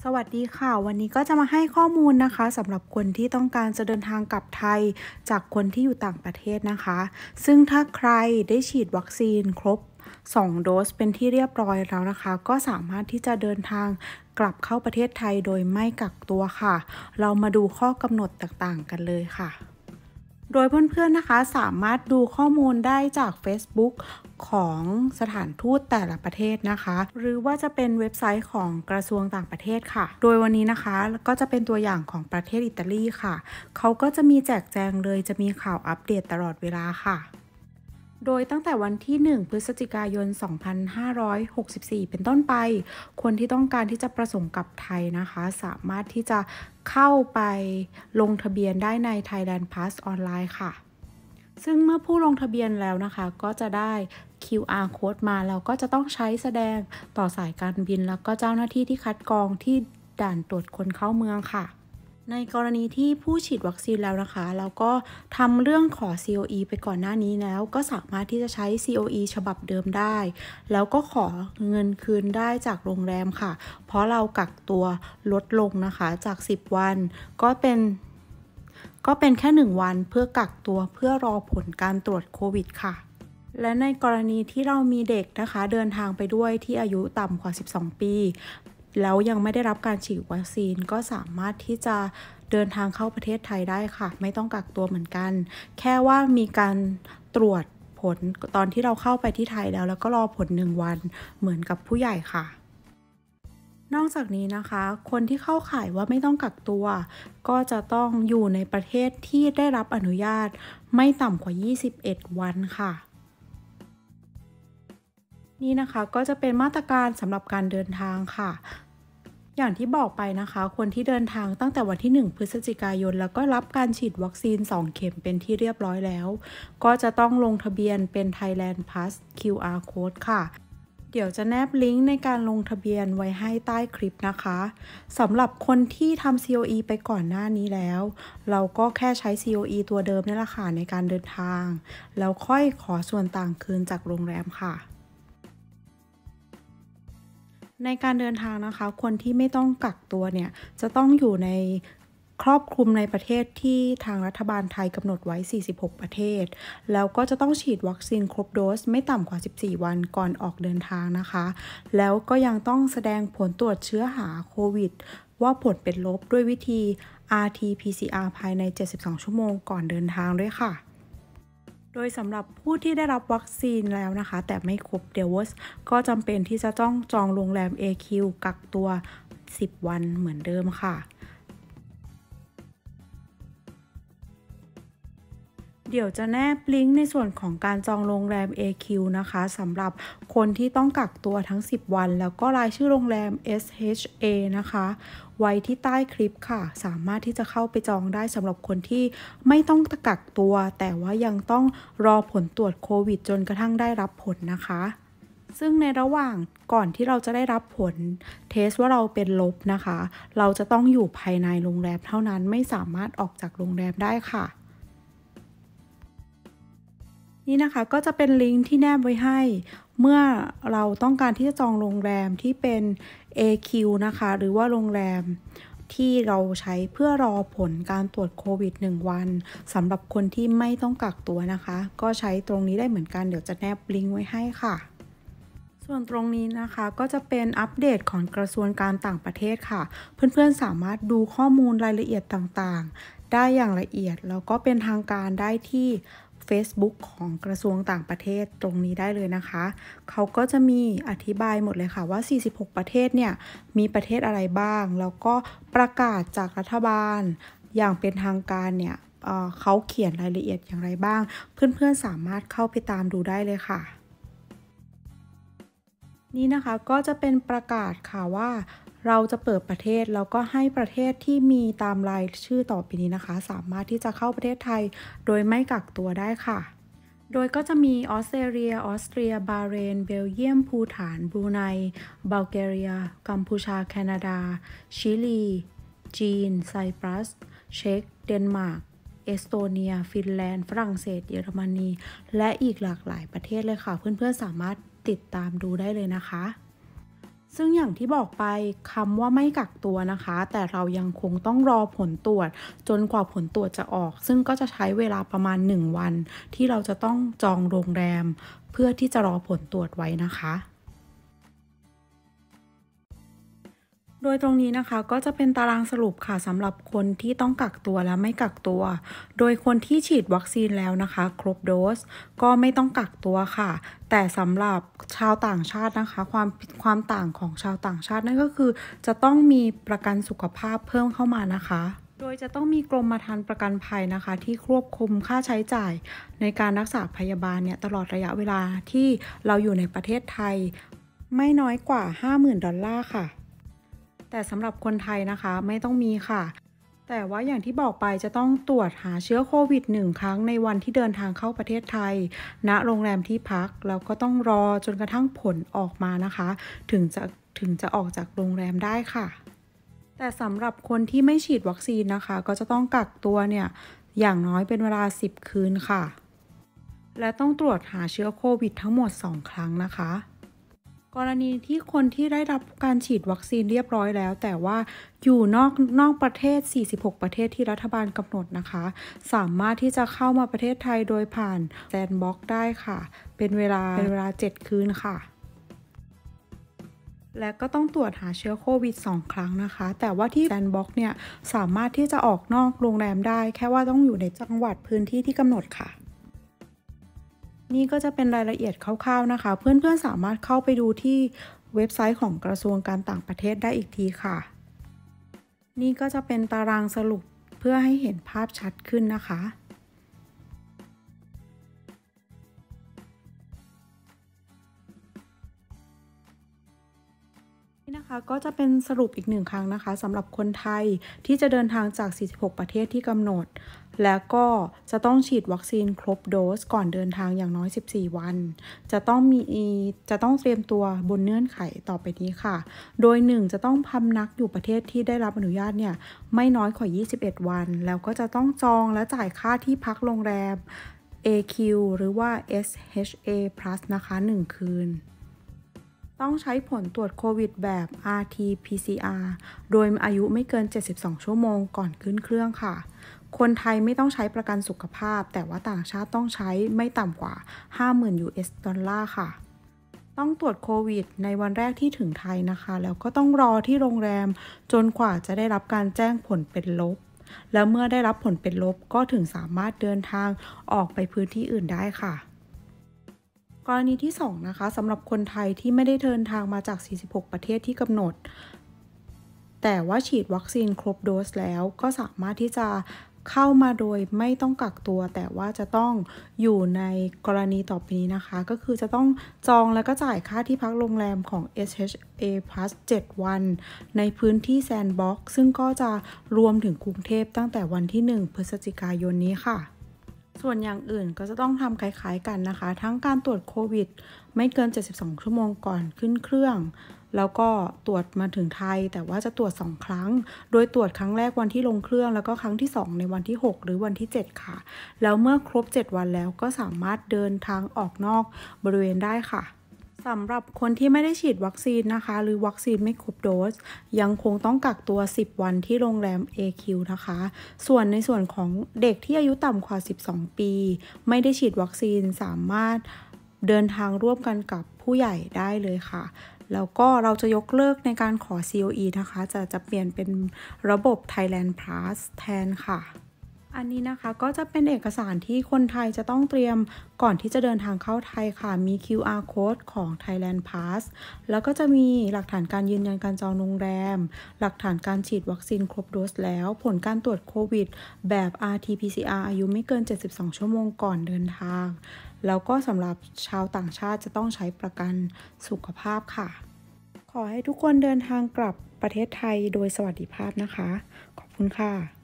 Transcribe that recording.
สวัสดีค่ะวันนี้ก็จะมาให้ข้อมูลนะคะสำหรับคนที่ต้องการจะเดินทางกลับไทยจากคนที่อยู่ต่างประเทศนะคะซึ่งถ้าใครได้ฉีดวัคซีนครบ2โดสเป็นที่เรียบร้อยแล้วนะคะก็สามารถที่จะเดินทางกลับเข้าประเทศไทยโดยไม่กักตัวค่ะเรามาดูข้อกำหนดต่างๆกันเลยค่ะโดยเพื่อนๆนะคะสามารถดูข้อมูลได้จาก Facebook ของสถานทูตแต่ละประเทศนะคะหรือว่าจะเป็นเว็บไซต์ของกระทรวงต่างประเทศค่ะโดยวันนี้นะคะก็จะเป็นตัวอย่างของประเทศอิตาลีค่ะเขาก็จะมีแจกแจงเลยจะมีข่าวอัปเดตตลอดเวลาค่ะโดยตั้งแต่วันที่1พฤศจิกายน2564เป็นต้นไปคนที่ต้องการที่จะประสงค์กับไทยนะคะสามารถที่จะเข้าไปลงทะเบียนได้ใน Thailand Pass ออนไลน์ค่ะซึ่งเมื่อผู้ลงทะเบียนแล้วนะคะก็จะได้ QR code มาแล้วก็จะต้องใช้แสดงต่อสายการบินแล้วก็เจ้าหน้าที่ที่คัดกรองที่ด่านตรวจคนเข้าเมืองค่ะในกรณีที่ผู้ฉีดวัคซีนแล้วนะคะแล้วก็ทำเรื่องขอ COE ไปก่อนหน้านี้แล้วก็สามารถที่จะใช้ COE ฉบับเดิมได้แล้วก็ขอเงินคืนได้จากโรงแรมค่ะเพราะเรากักตัวลดลงนะคะจาก10วันก็เป็นแค่1วันเพื่อกักตัวเพื่อรอผลการตรวจโควิดค่ะและในกรณีที่เรามีเด็กนะคะเดินทางไปด้วยที่อายุต่ำกว่า12ปีแล้วยังไม่ได้รับการฉีดวัคซีนก็สามารถที่จะเดินทางเข้าประเทศไทยได้ค่ะไม่ต้องกักตัวเหมือนกันแค่ว่ามีการตรวจผลตอนที่เราเข้าไปที่ไทยแล้วก็รอผล1วันเหมือนกับผู้ใหญ่ค่ะนอกจากนี้นะคะคนที่เข้าข่ายว่าไม่ต้องกักตัวก็จะต้องอยู่ในประเทศที่ได้รับอนุญาตไม่ต่ำกว่า21วันค่ะนี่นะคะก็จะเป็นมาตรการสำหรับการเดินทางค่ะอย่างที่บอกไปนะคะคนที่เดินทางตั้งแต่วันที่1พฤศจิกายนแล้วก็รับการฉีดวัคซีน2เข็มเป็นที่เรียบร้อยแล้วก็จะต้องลงทะเบียนเป็น Thailand Pass QR Code ค่ะเดี๋ยวจะแนบลิงก์ในการลงทะเบียนไว้ให้ใต้คลิปนะคะสำหรับคนที่ทำ COE ไปก่อนหน้านี้แล้วเราก็แค่ใช้ COE ตัวเดิมนี่แหละค่ะในการเดินทางแล้วค่อยขอส่วนต่างคืนจากโรงแรมค่ะในการเดินทางนะคะคนที่ไม่ต้องกักตัวเนี่ยจะต้องอยู่ในครอบคลุมในประเทศที่ทางรัฐบาลไทยกำหนดไว้46ประเทศแล้วก็จะต้องฉีดวัคซีนครบโดสไม่ต่ำกว่า14วันก่อนออกเดินทางนะคะแล้วก็ยังต้องแสดงผลตรวจเชื้อหาโควิดว่าผลเป็นลบด้วยวิธี RT-PCR ภายใน72ชั่วโมงก่อนเดินทางด้วยค่ะโดยสำหรับผู้ที่ได้รับวัคซีนแล้วนะคะแต่ไม่ครบโดสก็จำเป็นที่จะต้องจองโรงแรม AQ กักตัว10วันเหมือนเดิมค่ะ เดี๋ยวจะแนบลิงก์ในส่วนของการจองโรงแรม AQ นะคะสำหรับคนที่ต้องกักตัวทั้ง10วันแล้วก็รายชื่อโรงแรม SHA นะคะไว้ที่ใต้คลิปค่ะสามารถที่จะเข้าไปจองได้สำหรับคนที่ไม่ต้องกักตัวแต่ว่ายังต้องรอผลตรวจโควิดจนกระทั่งได้รับผลนะคะซึ่งในระหว่างก่อนที่เราจะได้รับผลเทสว่าเราเป็นลบนะคะเราจะต้องอยู่ภายในโรงแรมเท่านั้นไม่สามารถออกจากโรงแรมได้ค่ะ นี่นะคะก็จะเป็นลิงก์ที่แนบไว้ให้เมื่อเราต้องการที่จะจองโรงแรมที่เป็น AQ นะคะหรือว่าโรงแรมที่เราใช้เพื่อรอผลการตรวจโควิด1วันสำหรับคนที่ไม่ต้องกักตัวนะคะก็ใช้ตรงนี้ได้เหมือนกันเดี๋ยวจะแนบลิงก์ไว้ให้ค่ะส่วนตรงนี้นะคะก็จะเป็นอัปเดตของกระทรวงการต่างประเทศค่ะเพื่อนๆสามารถดูข้อมูลรายละเอียดต่างๆได้อย่างละเอียดแล้วก็เป็นทางการได้ที่Facebook ของกระทรวงต่างประเทศตรงนี้ได้เลยนะคะเขาก็จะมีอธิบายหมดเลยค่ะว่า46ประเทศเนี่ยมีประเทศอะไรบ้างแล้วก็ประกาศจากรัฐบาลอย่างเป็นทางการเนี่ยเขาเขียนรายละเอียดอย่างไรบ้างเพื่อนๆสามารถเข้าไปตามดูได้เลยค่ะนี่นะคะก็จะเป็นประกาศค่ะว่าเราจะเปิดประเทศแล้วก็ให้ประเทศที่มีตามรายชื่อต่อไปนี้นะคะสามารถที่จะเข้าประเทศไทยโดยไม่กักตัวได้ค่ะโดยก็จะมีออสเตรเลียออสเตรียบาห์เรนเบลเยียมภูฏานบรูไนบัลแกเรียกัมพูชาแคนาดาชิลีจีนไซปรัสเช็กเดนมาร์กเอสโตเนียฟินแลนด์ฝรั่งเศสเยอรมนีและอีกหลากหลายประเทศเลยค่ะเพื่อนๆสามารถติดตามดูได้เลยนะคะซึ่งอย่างที่บอกไปคำว่าไม่กักตัวนะคะแต่เรายังคงต้องรอผลตรวจจนกว่าผลตรวจจะออกซึ่งก็จะใช้เวลาประมาณ1วันที่เราจะต้องจองโรงแรมเพื่อที่จะรอผลตรวจไว้นะคะโดยตรงนี้นะคะก็จะเป็นตารางสรุปค่ะสำหรับคนที่ต้องกักตัวและไม่กักตัวโดยคนที่ฉีดวัคซีนแล้วนะคะครบโดสก็ไม่ต้องกักตัวค่ะแต่สำหรับชาวต่างชาตินะคะความต่างของชาวต่างชาตินั่นก็คือจะต้องมีประกันสุขภาพเพิ่มเข้ามานะคะโดยจะต้องมีกรมธรรม์ประกันภัยนะคะที่ควบคุมค่าใช้จ่ายในการรักษาพยาบาลเนี่ยตลอดระยะเวลาที่เราอยู่ในประเทศไทยไม่น้อยกว่า 50,000 ดอลลาร์ค่ะแต่สำหรับคนไทยนะคะไม่ต้องมีค่ะแต่ว่าอย่างที่บอกไปจะต้องตรวจหาเชื้อโควิด1 ครั้งในวันที่เดินทางเข้าประเทศไทยณโรงแรมที่พักแล้วก็ต้องรอจนกระทั่งผลออกมานะคะถึงจะออกจากโรงแรมได้ค่ะแต่สำหรับคนที่ไม่ฉีดวัคซีนนะคะก็จะต้องกักตัวเนี่ยอย่างน้อยเป็นเวลา10 คืนค่ะและต้องตรวจหาเชื้อโควิดทั้งหมด2 ครั้งนะคะกรณีที่คนที่ได้รับการฉีดวัคซีนเรียบร้อยแล้วแต่ว่าอยู่นอกประเทศ46ประเทศที่รัฐบาลกำหนดนะคะสามารถที่จะเข้ามาประเทศไทยโดยผ่านแซนด์บ็อกซ์ได้ค่ะเป็นเวลา7 คืนค่ะและก็ต้องตรวจหาเชื้อโควิด2 ครั้งนะคะแต่ว่าที่แซนด์บ็อกซ์เนี่ยสามารถที่จะออกนอกโรงแรมได้แค่ว่าต้องอยู่ในจังหวัดพื้นที่ที่กำหนดค่ะนี่ก็จะเป็นรายละเอียดคร่าวๆนะคะเพื่อนๆสามารถเข้าไปดูที่เว็บไซต์ของกระทรวงการต่างประเทศได้อีกทีค่ะนี่ก็จะเป็นตารางสรุปเพื่อให้เห็นภาพชัดขึ้นนะคะนี่นะคะก็จะเป็นสรุปอีก1 ครั้งนะคะสำหรับคนไทยที่จะเดินทางจาก46ประเทศที่กำหนดแล้วก็จะต้องฉีดวัคซีนครบโดสก่อนเดินทางอย่างน้อย14 วันจะต้องเตรียมตัวบนเงื่อนไขต่อไปนี้ค่ะโดย1จะต้องพำนักอยู่ประเทศที่ได้รับอนุญาตเนี่ยไม่น้อยกว่า21 วันแล้วก็จะต้องจองและจ่ายค่าที่พักโรงแรม AQ หรือว่า SHA Plus นะคะ1 คืนต้องใช้ผลตรวจโควิดแบบ RT-PCR โดยอายุไม่เกิน72 ชั่วโมงก่อนขึ้นเครื่องค่ะคนไทยไม่ต้องใช้ประกันสุขภาพแต่ว่าต่างชาติต้องใช้ไม่ต่ำกว่า 50,000 US ดอลลาร์ค่ะต้องตรวจโควิดในวันแรกที่ถึงไทยนะคะแล้วก็ต้องรอที่โรงแรมจนกว่าจะได้รับการแจ้งผลเป็นลบแล้วเมื่อได้รับผลเป็นลบก็ถึงสามารถเดินทางออกไปพื้นที่อื่นได้ค่ะกรณีที่2นะคะสำหรับคนไทยที่ไม่ได้เดินทางมาจาก46ประเทศที่กำหนดแต่ว่าฉีดวัคซีนครบโดสแล้วก็สามารถที่จะเข้ามาโดยไม่ต้องกักตัวแต่ว่าจะต้องอยู่ในกรณีต่อไปนี้นะคะก็คือจะต้องจองแล้วก็จ่ายค่าที่พักโรงแรมของ SHA Plus 7 วันในพื้นที่แซนด์บ็อกซ์ซึ่งก็จะรวมถึงกรุงเทพตั้งแต่วันที่1 พฤศจิกายนนี้ค่ะส่วนอย่างอื่นก็จะต้องทำคล้ายๆกันนะคะทั้งการตรวจโควิดไม่เกิน72 ชั่วโมงก่อนขึ้นเครื่องแล้วก็ตรวจมาถึงไทยแต่ว่าจะตรวจ2 ครั้งโดยตรวจครั้งแรกวันที่ลงเครื่องแล้วก็ครั้งที่2ในวันที่6หรือวันที่7ค่ะแล้วเมื่อครบ7 วันแล้วก็สามารถเดินทางออกนอกบริเวณได้ค่ะสำหรับคนที่ไม่ได้ฉีดวัคซีนนะคะหรือวัคซีนไม่ครบโดสยังคงต้องกักตัว10 วันที่โรงแรม AQ นะคะส่วนในส่วนของเด็กที่อายุต่ำกว่า12 ปีไม่ได้ฉีดวัคซีนสามารถเดินทางร่วมกันกับผู้ใหญ่ได้เลยค่ะแล้วก็เราจะยกเลิกในการขอ COE นะคะจะเปลี่ยนเป็นระบบ Thailand Pass แทนค่ะอันนี้นะคะก็จะเป็นเอกสารที่คนไทยจะต้องเตรียมก่อนที่จะเดินทางเข้าไทยค่ะมี QR Code ของ Thailand Pass แล้วก็จะมีหลักฐานการยืนยันการจองโรงแรมหลักฐานการฉีดวัคซีนครบโดสแล้วผลการตรวจโควิดแบบ RT-PCR อายุไม่เกิน72 ชั่วโมงก่อนเดินทางแล้วก็สำหรับชาวต่างชาติจะต้องใช้ประกันสุขภาพค่ะขอให้ทุกคนเดินทางกลับประเทศไทยโดยสวัสดิภาพนะคะขอบคุณค่ะ